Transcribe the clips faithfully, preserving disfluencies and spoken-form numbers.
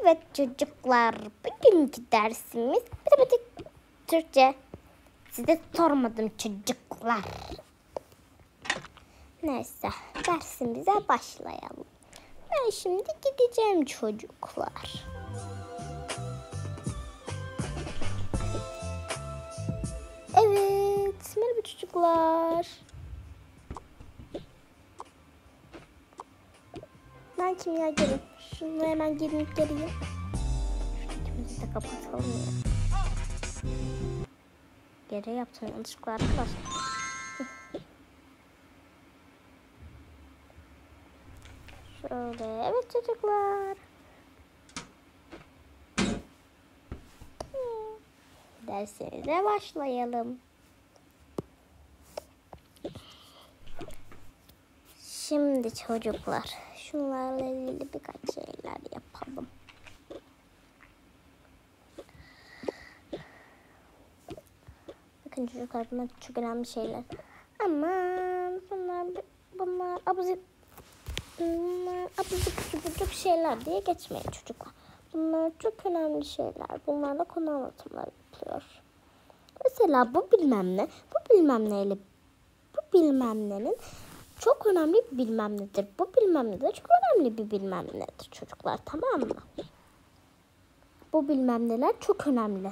Evet çocuklar, bugünkü dersimiz matematik, Türkçe. Size sormadım çocuklar. Neyse, dersimize başlayalım. Ben şimdi gideceğim çocuklar. Evet, merhaba çocuklar. Ben kimyagerim. Şunu hemen girip geleyim. Şunu de kapatalım ya. Geri yaptım yanlışlıkla arkadaşlar. Şöyle, evet çocuklar. Dersimize başlayalım. Şimdi çocuklar, şunlarla ilgili birkaç şeyler yapalım. Bakın çocuklar, bunlar çok önemli şeyler. Ama bunlar bunlar abuzuk bunlar abuzuk subuzuk şeyler diye geçmeyin çocuklar. Bunlar çok önemli şeyler. Bunlarla konu anlatımları yapılıyor. Mesela bu bilmem ne, bu bilmem neyle bu bilmem nenin çok önemli bir bilmem nedir. Bu bilmem ne de çok önemli bir bilmem nedir çocuklar, tamam mı? Bu bilmem neler çok önemli.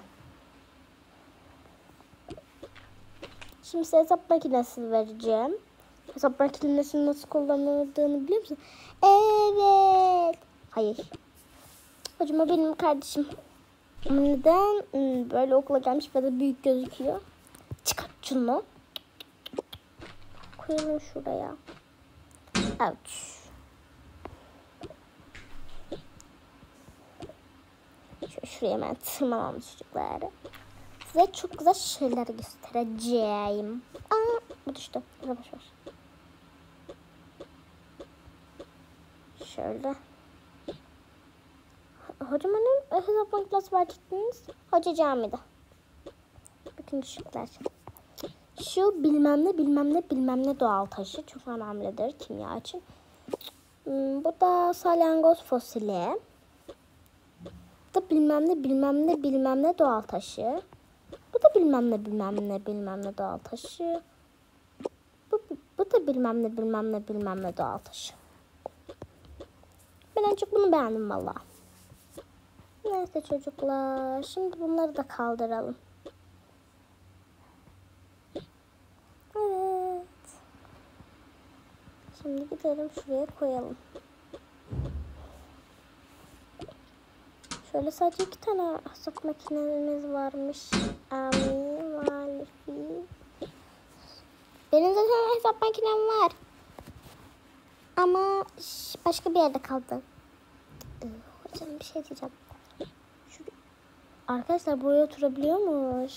Şimdi size hesap makinesi vereceğim. Hesap makinesinin nasıl kullanıldığını biliyor musun? Evet. Hayır. Hocam o benim kardeşim. Neden böyle okula gelmiş ve de büyük gözüküyor? Çıkart şunu. Koyalım şuraya. Evet. Şöyle şuraya hemen tırmanalım çocuklar. Size çok güzel şeyler göstereceğim. Aa, bu düştü. Yavaş yavaş. Şöyle. Hocam hanım hesap makinesi verecektiniz. Hoca camide. Bakın çocuklar. Şu bilmem ne bilmem ne bilmem ne doğal taşı çok önemlidir kimya için. Bu da salyangoz fosili. Bu da bilmem ne bilmem ne bilmem ne doğal taşı. Bu da bilmem ne bilmem ne bilmem ne doğal taşı. Bu, bu da bilmem ne bilmem ne bilmem ne doğal taşı. Ben en çok bunu beğendim valla. Neyse çocuklar. Şimdi bunları da kaldıralım. Evet. Şimdi gidelim şuraya koyalım. Şöyle sadece iki tane hesap makinemiz varmış. Amin, malifi. Benim zaten hesap makinem var. Ama başka bir yerde kaldı. Hocam bir şey diyeceğim. Şu... Arkadaşlar buraya oturabiliyormuş.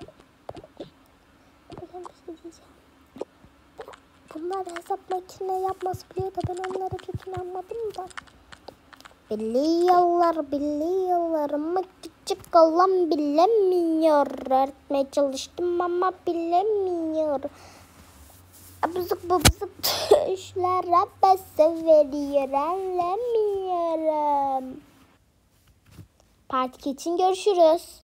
Hocam bir şey diyeceğim. Bunlar hesap makine yapması biliyor da ben onlara çok inanmadım da. Biliyorlar, biliyorlar ama küçük olan bilemiyor. Öğretmeye çalıştım ama bilemiyor. Abuzuk bubuzuk tuşlara bası veriyor, anlamıyorum. Parti için görüşürüz.